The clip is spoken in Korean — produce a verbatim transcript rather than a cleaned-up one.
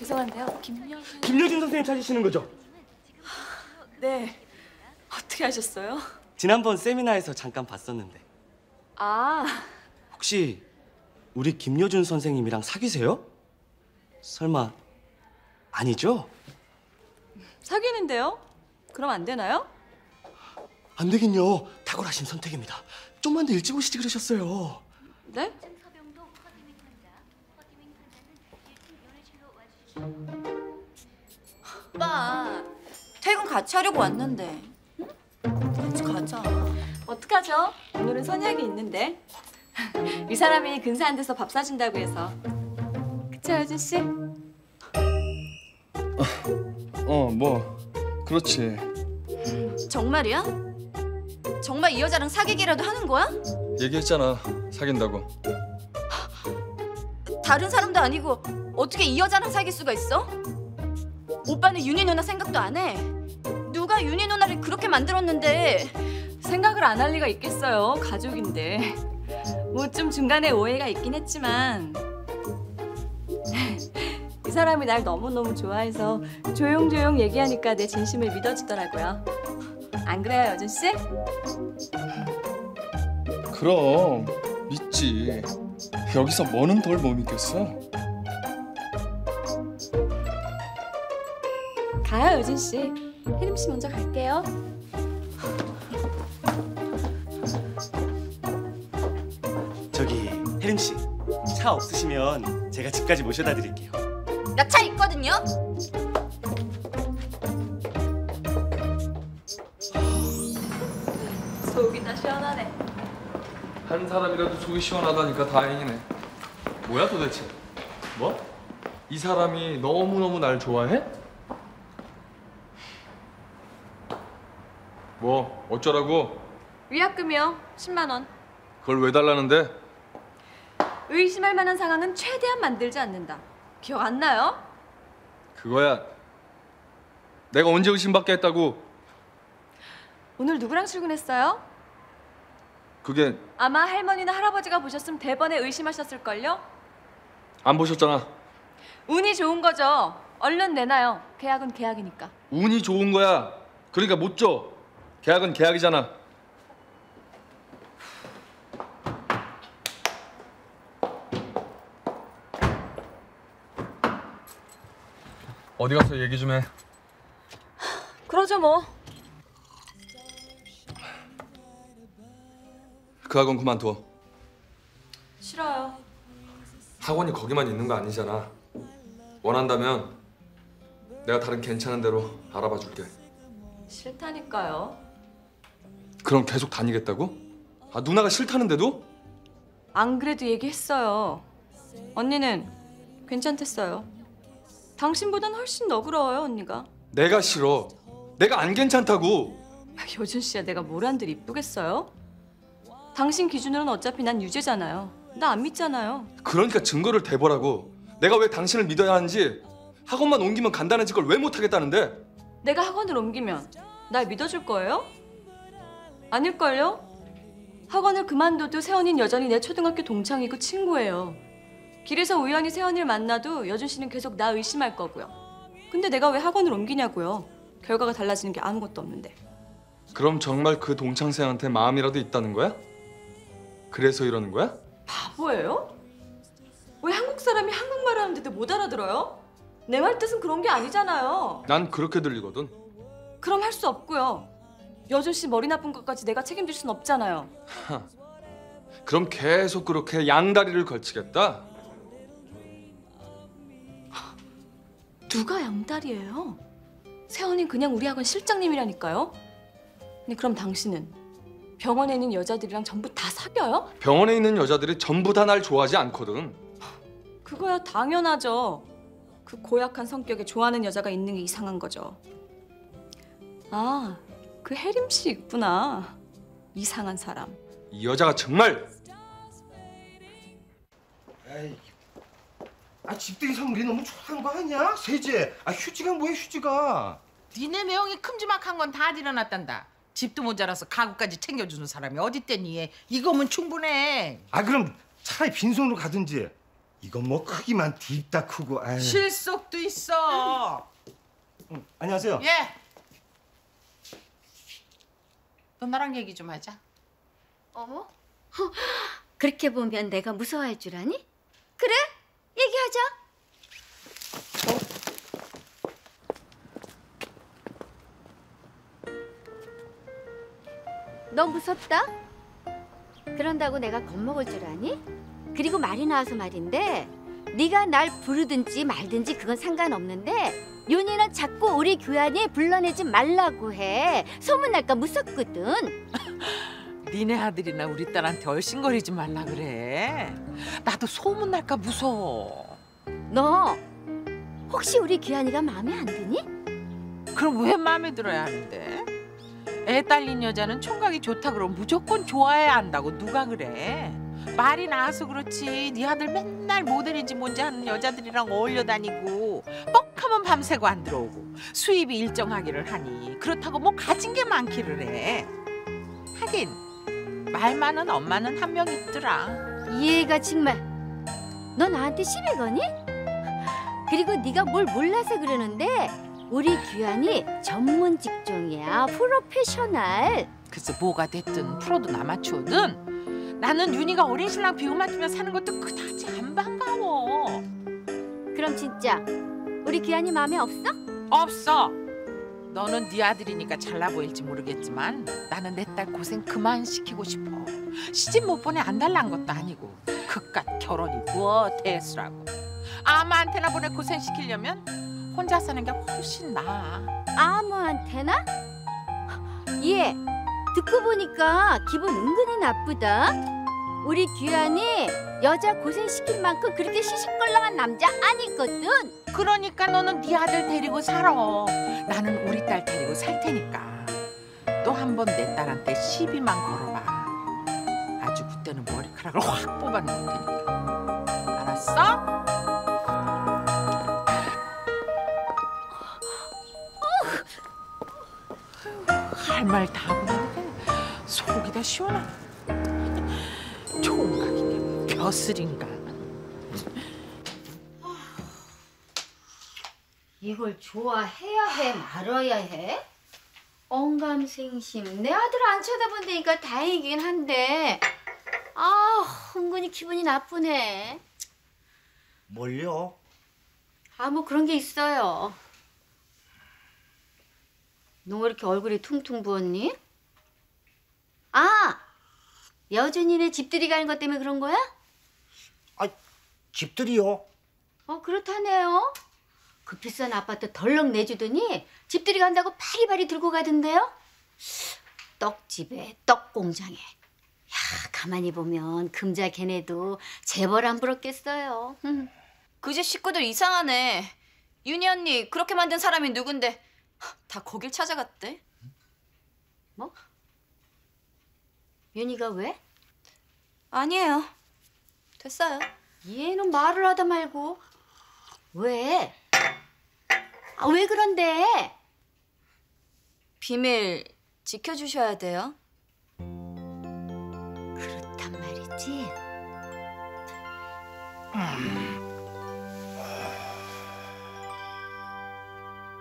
죄송한데요. 김여준... 김여준 선생님 찾으시는 거죠? 네. 어떻게 하셨어요? 지난번 세미나에서 잠깐 봤었는데. 아. 혹시 우리 김여준 선생님이랑 사귀세요? 설마 아니죠? 사귀는데요? 그럼 안 되나요? 안 되긴요. 탁월하신 선택입니다. 좀만 더 일찍 오시지 그러셨어요. 네? 오빠, 퇴근 같이 하려고 왔는데. 응? 같이 가자. 어떡하죠? 오늘은 선약이 있는데. 이 사람이 근사한 데서 밥 사준다고 해서. 그쵸, 여준 씨? 어, 뭐 그렇지. 정말이야? 정말 이 여자랑 사귀기라도 하는 거야? 얘기했잖아, 사귄다고. 다른 사람도 아니고 어떻게 이 여자랑 사귈 수가 있어? 오빠는 윤희 누나 생각도 안 해. 누가 윤희 누나를 그렇게 만들었는데. 생각을 안 할 리가 있겠어요. 가족인데. 뭐 좀 중간에 오해가 있긴 했지만 이 사람이 날 너무너무 좋아해서 조용조용 얘기하니까 내 진심을 믿어주더라고요. 안 그래요, 여준 씨? 그럼 믿지. 여기서 뭐는 덜 못 믿겠어? 가요, 여준 씨. 혜림 씨 먼저 갈게요. 저기 혜림 씨, 차 없으시면 제가 집까지 모셔다 드릴게요. 나 차 있거든요. 속이 다 시원하네. 한 사람이라도 속이 시원하다니까 다행이네. 뭐야 도대체? 뭐? 이 사람이 너무너무 날 좋아해? 뭐 어쩌라고? 위약금이요. 십만 원. 그걸 왜 달라는데? 의심할 만한 상황은 최대한 만들지 않는다. 기억 안 나요? 그거야. 내가 언제 의심받게 했다고? 오늘 누구랑 출근했어요? 그게 아마 할머니나 할아버지가 보셨으면 대번에 의심하셨을걸요? 안 보셨잖아. 운이 좋은 거죠. 얼른 내놔요. 계약은 계약이니까. 운이 좋은 거야. 그러니까 못 줘. 계약은 계약이잖아. 어디 가서 얘기 좀 해. 그러죠 뭐. 그 학원 그만둬. 싫어요. 학원이 거기만 있는 거 아니잖아. 원한다면 내가 다른 괜찮은 데로 알아봐 줄게. 싫다니까요. 그럼 계속 다니겠다고? 아 누나가 싫다는데도? 안 그래도 얘기했어요. 언니는 괜찮댔어요. 당신보단 훨씬 너그러워요, 언니가. 내가 싫어. 내가 안 괜찮다고. 여준 씨야, 내가 뭘 한들 이쁘겠어요? 당신 기준으로는 어차피 난 유죄잖아요. 나 안 믿잖아요. 그러니까 증거를 대보라고. 내가 왜 당신을 믿어야 하는지. 학원만 옮기면 간단해질 걸 왜 못하겠다는데? 내가 학원을 옮기면 날 믿어줄 거예요? 아닐걸요? 학원을 그만둬도 세연이는 여전히 내 초등학교 동창이고 친구예요. 길에서 우연히 세연이를 만나도 여준 씨는 계속 나 의심할 거고요. 근데 내가 왜 학원을 옮기냐고요. 결과가 달라지는 게 아무것도 없는데. 그럼 정말 그 동창생한테 마음이라도 있다는 거야? 그래서 이러는 거야? 바보예요? 왜 한국 사람이 한국말을 하는데도 못 알아들어요? 내 말 뜻은 그런 게 아니잖아요. 난 그렇게 들리거든. 그럼 할 수 없고요. 여준 씨 머리 나쁜 것까지 내가 책임질 순 없잖아요. 하, 그럼 계속 그렇게 양다리를 걸치겠다? 누가 양다리예요? 세연이는 그냥 우리 학원 실장님이라니까요. 근데 그럼 당신은 병원에 있는 여자들이랑 전부 다 사겨요? 병원에 있는 여자들이 전부 다 날 좋아하지 않거든. 그거야 당연하죠. 그 고약한 성격에 좋아하는 여자가 있는 게 이상한 거죠. 아, 그 혜림 씨 있구나. 이상한 사람. 이 여자가 정말. 에이, 아 집들이 선물이 너무 초라한 거 아니야? 세제. 아 휴지가 뭐야 휴지가? 니네 매형이 큼지막한 건 다 일어났단다. 집도 모자라서 가구까지 챙겨주는 사람이 어딨대니. 이거면 충분해. 아 그럼 차라리 빈손으로 가든지. 이건 뭐 크기만 딥다 크고. 아유. 실속도 있어. 음, 안녕하세요. 예. 너 나랑 얘기 좀 하자. 어머? 허, 그렇게 보면 내가 무서워할 줄 아니? 그래? 얘기하자. 너 무섭다? 그런다고 내가 겁먹을 줄 아니? 그리고 말이 나와서 말인데 네가 날 부르든지 말든지 그건 상관없는데 윤희는 자꾸 우리 교환이 불러내지 말라고 해. 소문날까 무섭거든. 니네 아들이나 우리 딸한테 얼씬거리지 말라 그래. 나도 소문날까 무서워. 너 혹시 우리 규환이가 마음에 안 드니? 그럼 왜 마음에 들어야 하는데? 애 딸린 여자는 총각이 좋다 그러면 무조건 좋아해야 한다고 누가 그래? 말이 나와서 그렇지 네 아들 맨날 모델인지 뭔지 하는 여자들이랑 어울려 다니고 뻑하면 밤새고 안 들어오고 수입이 일정하기를 하니 그렇다고 뭐 가진 게 많기를 해. 하긴 말 많은 엄마는 한 명 있더라. 얘가 정말 너 나한테 시비 거니? 그리고 네가 뭘 몰라서 그러는데 우리 규환이 전문 직종이야. 프로페셔널. 글쎄 뭐가 됐든 프로든 아마추어든 나는 윤희가 어린 신랑 비호 맞으며 사는 것도 그다지 안 반가워. 그럼 진짜 우리 규환이 마음에 없어? 없어. 너는 네 아들이니까 잘나 보일지 모르겠지만 나는 내 딸 고생 그만 시키고 싶어. 시집 못 보내 안 달란 것도 아니고 그깟 결혼이 뭐 대수라고. 아무한테나 보내 고생 시키려면 혼자 사는 게 훨씬 나아. 아무한테나? 얘 듣고 보니까 기분 은근히 나쁘다. 우리 규환이 여자 고생시킬 만큼 그렇게 시시껄렁한 남자 아니거든. 그러니까 너는 네 아들 데리고 살아. 나는 우리 딸 데리고 살 테니까. 또 한 번 내 딸한테 시비만 걸어봐. 아주 그때는 머리카락을 확 뽑아내릴 테니까. 알았어? 할 말 다 하고 나니까 속이 다 시원하네. 총각이게 벼슬인가. 이걸 좋아해야 해 말아야 해? 언감생심. 내 아들 안 쳐다본다니까 다행이긴 한데 아 은근히 기분이 나쁘네. 뭘요? 아 뭐 그런 게 있어요. 너 왜 이렇게 얼굴이 퉁퉁 부었니? 아 여준이네 집들이 가는 것 때문에 그런 거야? 아, 집들이요? 어 그렇다네요. 그 비싼 아파트 덜렁 내주더니 집들이 간다고 바리바리 들고 가던데요. 떡집에 떡공장에. 야 가만히 보면 금자 걔네도 재벌 안 부럽겠어요. 음. 그 집 식구들 이상하네. 윤희 언니 그렇게 만든 사람이 누군데 다 거길 찾아갔대. 뭐? 윤희가 왜? 아니에요. 됐어요. 얘는 말을 하다 말고 왜? 아, 왜 그런데? 비밀 지켜주셔야 돼요. 그렇단 말이지. 음.